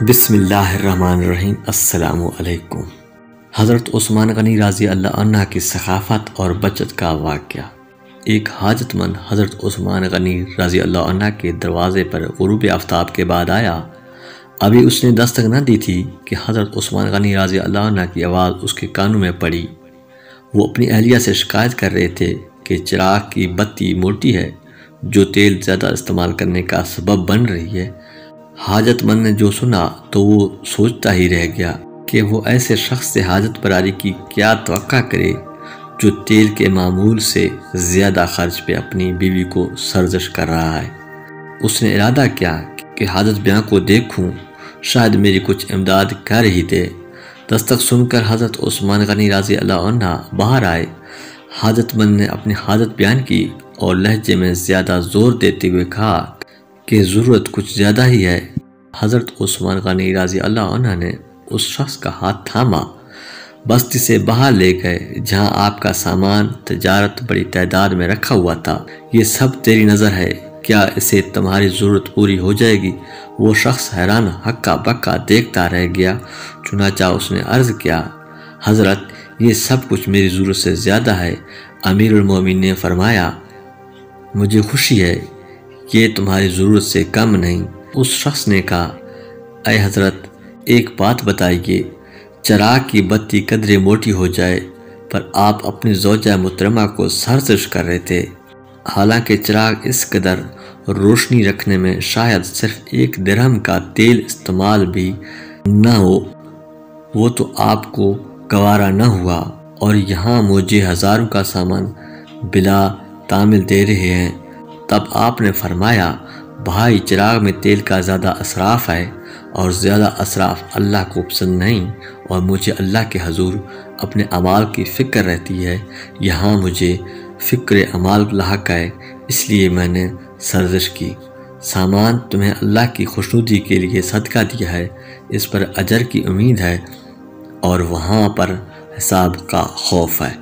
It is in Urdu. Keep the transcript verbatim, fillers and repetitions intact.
بسم اللہ الرحمن الرحیم۔ السلام علیکم۔ حضرت عثمان غنی رضی اللہ عنہ کی ثقافت اور بچت کا واقعہ۔ ایک حاجت مند حضرت عثمان غنی رضی اللہ عنہ کے دروازے پر غروب آفتاب کے بعد آیا۔ ابھی اس نے دستک نہ دی تھی کہ حضرت عثمان غنی رضی اللہ عنہ کی آواز اس کے کانوں میں پڑی۔ وہ اپنی اہلیہ سے شکایت کر رہے تھے کہ چراغ کی بتی موٹی ہے جو تیل زیادہ استعمال کرنے کا سبب بن رہی ہے۔ حاجت مند نے جو سنا تو وہ سوچتا ہی رہ گیا کہ وہ ایسے شخص سے حاجت براری کی کیا توقع کرے جو تیل کے معمول سے زیادہ خرچ پہ اپنی بیوی کو سرزش کر رہا ہے۔ اس نے ارادہ کیا کہ حاجت بیاں کو دیکھوں، شاید میری کچھ امداد کر ہی دے۔ دستک سن کر حضرت عثمان غنی رضی اللہ عنہ باہر آئے۔ حاجت مند نے اپنی حاجت بیان کی اور لہجے میں زیادہ زور دیتے ہوئے کہا کہ ضرورت کچھ زیادہ ہی ہے۔ حضرت عثمان غنی رضی اللہ عنہ نے اس شخص کا ہاتھ تھاما، بستی سے باہر لے گئے جہاں آپ کا سامان تجارت بڑی تعداد میں رکھا ہوا تھا۔ یہ سب تیری نظر ہے، کیا اسے تمہاری ضرورت پوری ہو جائے گی؟ وہ شخص حیران ہکا بکا دیکھتا رہ گیا۔ چنانچہ اس نے عرض کیا، حضرت یہ سب کچھ میری ضرورت سے زیادہ ہے۔ امیر المومنین نے فرمایا، مجھے خوشی ہے، یہ تمہاری ضرورت سے کم نہیں۔ اس شخص نے کہا، اے حضرت ایک بات بتائیے، چراغ کی بتی قدرے موٹی ہو جائے پر آپ اپنی زوجہ محترمہ کو سرزش کر رہے تھے، حالانکہ چراغ اس قدر روشنی رکھنے میں شاید صرف ایک درہم کا تیل استعمال بھی نہ ہو، وہ تو آپ کو گوارا نہ ہوا اور یہاں مجھے ہزاروں کا سامان بلا تعمیل دے رہے ہیں۔ تب آپ نے فرمایا، بھائی چراغ میں تیل کا زیادہ اسراف ہے اور زیادہ اسراف اللہ کو پسند نہیں، اور مجھے اللہ کے حضور اپنے اعمال کی فکر رہتی ہے، یہاں مجھے فکر اعمال لاحق ہے، اس لیے میں نے سرزش کی۔ سامان تمہیں اللہ کی خوشنودی کے لیے صدقہ دیا ہے، اس پر اجر کی امید ہے اور وہاں پر حساب کا خوف ہے۔